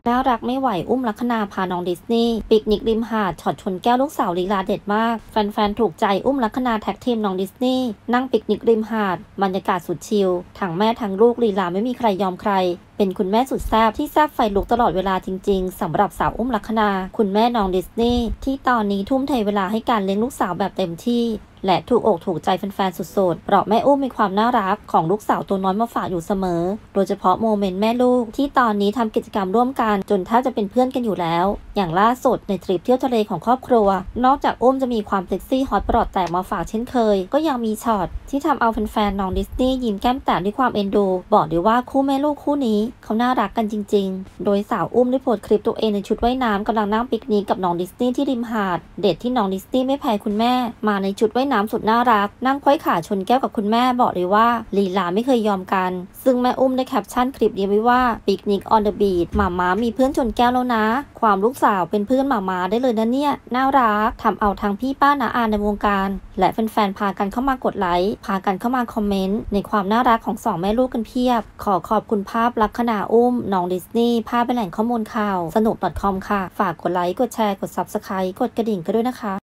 น่ารักไม่ไหวอุ้มลัคนาพาน้องดิสนีย์ปิกนิกริมหาดช็อตชนแก้วลูกสาวลีลาเด็ดมากแฟนๆถูกใจอุ้มลัคนาแท็กทีมน้องดิสนีย์นั่งปิกนิกริมหาดบรรยากาศสุดชิลทั้งแม่ทั้งลูกลีลาไม่มีใครยอมใครเป็นคุณแม่สุดแซ่บที่แซ่บไฟลุกตลอดเวลาจริงๆสำหรับสาวอุ้มลัคนาคุณแม่น้องดิสนีย์ที่ตอนนี้ทุ่มเทเวลาให้การเลี้ยงลูกสาวแบบเต็มที่และถูกอกถูกใจแฟนๆสุดๆเพราะแม่อุ้มมีความน่ารักของลูกสาวตัวน้อยมาฝากอยู่เสมอโดยเฉพาะโมเมนต์แม่ลูกที่ตอนนี้ทำกิจกรรมร่วมกันจนแทบจะเป็นเพื่อนกันอยู่แล้วอย่างล่าสุดในทริปเที่ยวทะเลของครอบครัวนอกจากอุ้มจะมีความเซ็กซี่ฮอตประหลอดแตกมาฝากเช่นเคยก็ยังมีช็อตที่ทำเอาแฟนๆน้องดิสนีย์ยิ้มแก้มแตกด้วยความเอ็นดูบอกได้ว่าคู่แม่ลูกคู่นี้เขาน่ารักกันจริงๆโดยสาวอุ้มได้โพสต์คลิปตัวเองในชุดว่ายน้ำกำลังนั่งปิกนิกกับน้องดิสนีย์ที่ริมหาดเด็ดที่น้องดิสนีย์ไม่แพ้คุณแม่มาในชุดว่ายน้ำสุดน่ารักนั่งควยขาชนแก้วกับคุณแม่บอกเลยว่าลีลาไม่เคยยอมกันซึ่งแม่อุ้มได้แคปชั่นคลิปนี้ไว้ว่าปิกนิก on the beach หม่าม้ามีเพื่อนชนแก้วแล้วนะความลูกสาวเป็นเพื่อนหม่าม้าได้เลยนะเนี่ยน่ารักทำเอาทั้งพี่ป้าน้าอาในวงการและแฟนๆพากันเข้ามากดไลค์พากันเข้ามาคอมเมนต์ในความน่ารักของสองแม่ลูกกันเพียบขอบคุณภาพลัคนาอุ้มน้องดิสนีย์ภาพเป็นแหล่งข้อมูลข่าวสนุก .com ค่ะฝากกดไลค์กดแชร์กด Subscribe กดกระดิ่งกันด้วยนะคะ